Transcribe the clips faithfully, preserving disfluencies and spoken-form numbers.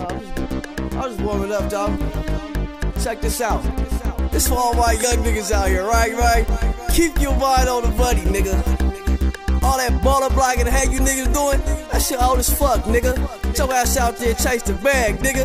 I was just warming up, dog. Check this out. This for all my young niggas out here, right, right? Keep your mind on the money, nigga. All that baller blocking the heck you niggas doing, that shit old as fuck, nigga. Get your ass out there and chase the bag, nigga.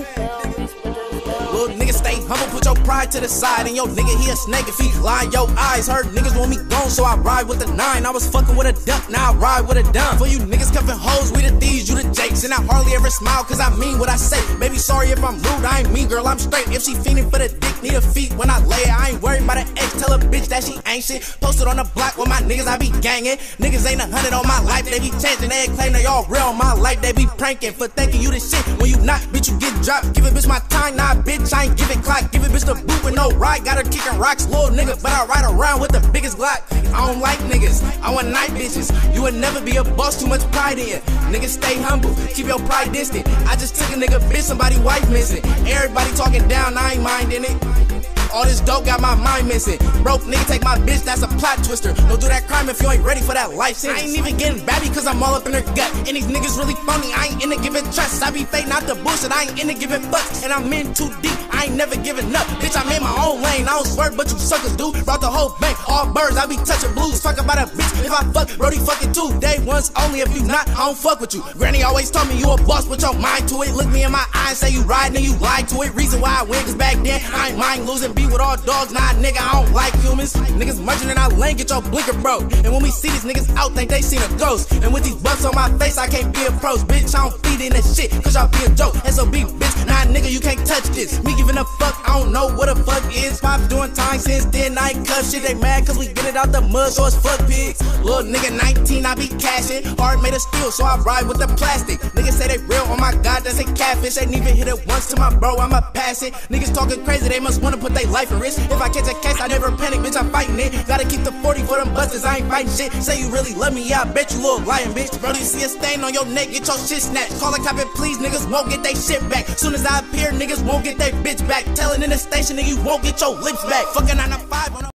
Little nigga stay humble, put your pride to the side. And yo nigga, he a snake if he lie. Yo eyes heard niggas want me gone, so I ride with the nine. I was fucking with a duck, now I ride with a dumb. For you niggas cuffing hoes, we the thieves, you the jakes. And I hardly ever smile, cause I mean what I say. Baby, sorry if I'm rude, I ain't mean, girl, I'm straight. If she fiending for the dick, need a feet when I lay it. I ain't worried about an ex, tell a bitch that she ain't shit. Posted on the block with my niggas, I be gangin'. Niggas ain't a hundred on my life, they be changing. They claim they all real on my life, they be pranking. For thinking you the shit, when you not, bitch, you get dropped. Give a bitch my time, nah, bitch, I ain't giving clock. Give a bitch the boot with no ride, got her kicking rocks. Little nigga, but I ride around with the biggest Glock. I don't like niggas, I want night bitches. You would never be a boss, too much pride in you. Niggas stay humble, keep your pride distant. I just took a nigga bitch, somebody wife missing. Everybody talking down, I ain't minding it. All this dope got my mind missing. Broke nigga take my bitch, that's a plot twister. Don't do that crime if you ain't ready for that life sentence. I ain't even getting babby cause I'm all up in her gut. And these niggas really phony, I ain't into giving trust. I be fake, not the bullshit, I ain't into giving fucks. And I'm in too deep, I ain't never giving up. Bitch, I'm in my own lane, I don't swear but you suckers do. Brought the whole bank, all birds, I be touching blues. Fuck about a bitch, if I fuck, Brody fucking too. Day ones only, if you not, I don't fuck with you. Granny always told me you a boss, put your mind to it. Look me in my eyes, say you riding and you lied to it. Reason why I win, cause back then, I ain't mind losing. Be with all dogs, nah nigga, I don't like humans. Niggas merging in our lane, get your blinker broke. And when we see these niggas out, think they seen a ghost. And with these bucks on my face, I can't be approached. Bitch, I don't feed in that shit, cause y'all be a joke. S O B, bitch, nah nigga, you can't touch this. Me giving a fuck, I don't know what a fuck is. Pop doing time since then, I ain't cut shit. They mad cause we get it out the mud, so it's fuck pigs. Little nigga nineteen, I be cashing. Hard made of steel, so I ride with the plastic. Niggas say they real, oh my god, that's a catfish. Ain't even hit it once to my bro, I'ma pass it. Niggas talking crazy, they must wanna put their life at risk. If I catch a case, I never panic, bitch, I'm fighting it. Gotta keep the forty for them busters, I ain't fighting shit. Say you really love me, yeah, I bet you little lying bitch. Bro, you see a stain on your neck, get your shit snatched. Call a cop and please, niggas won't get they shit back. Soon as I appear, niggas won't get their bitch back. Telling in the station, and you won't get your lips back. Fucking nine to five on a